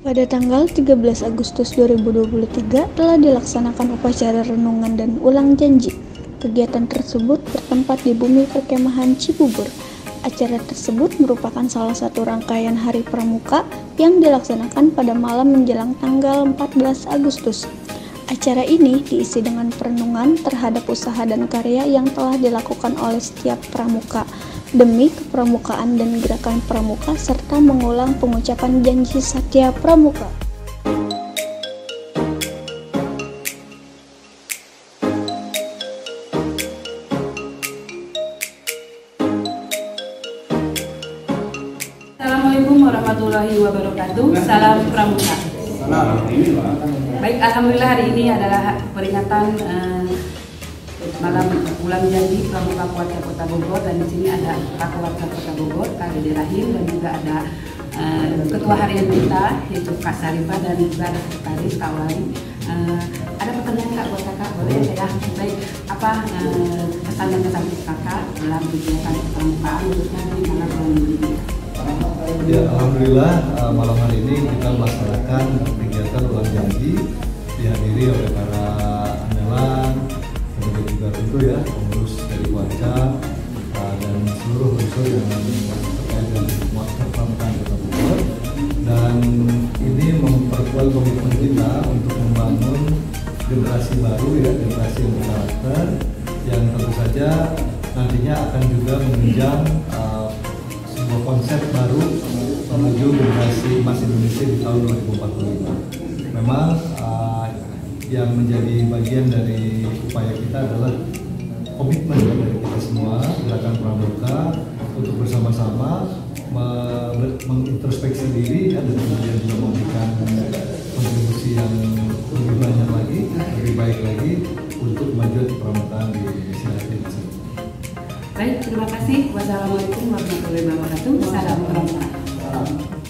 Pada tanggal 13 Agustus 2023 telah dilaksanakan upacara renungan dan ulang janji. Kegiatan tersebut bertempat di Bumi Perkemahan Cibubur. Acara tersebut merupakan salah satu rangkaian Hari Pramuka yang dilaksanakan pada malam menjelang tanggal 14 Agustus. Acara ini diisi dengan perenungan terhadap usaha dan karya yang telah dilakukan oleh setiap pramuka demi kepramukaan dan gerakan pramuka serta mengulang pengucapan janji Satya Pramuka. Assalamualaikum warahmatullahi wabarakatuh. Salam Pramuka. Baik, alhamdulillah hari ini adalah peringatan malam ulang janji Pramuka Kuarta Kota Bogor, dan di sini ada Pak Kuarta Kota Bogor, Kak Dede Rahim, dan juga ada Ketua Harian kita yaitu Kak Sarifah, dan juga ada Sekretaris Kak Wali. Ada pertanyaan Kak buat Kakak, boleh ya? Baik, apa pesan dan kesan Kakak dalam kegiatan pramukaan khususnya di malam ulang janji? Ya, alhamdulillah malam hari ini kita melaksanakan kegiatan ulang janji dihadiri oleh para andalan, kemudian juga tentu ya pengurus dari Kuarta dan seluruh unsur yang terkait dengan pramukaan Kota Bogor. Dan ini memperkuat komitmen kita untuk membangun generasi baru ya, generasi yang berkarakter, yang tentu saja nantinya akan juga menunjang sebuah konsep baru menuju generasi emas Indonesia di tahun 2045. Memang yang menjadi bagian dari upaya kita adalah komitmen dari kita semua, gerakan pramuka, untuk bersama-sama mengintrospeksi diri dan kemudian juga memberikan kontribusi yang lebih banyak lagi, lebih baik lagi untuk kemajuan pramukaan di Indonesia. Baik, terima kasih. Wassalamualaikum warahmatullahi wabarakatuh. Salam Pramuka.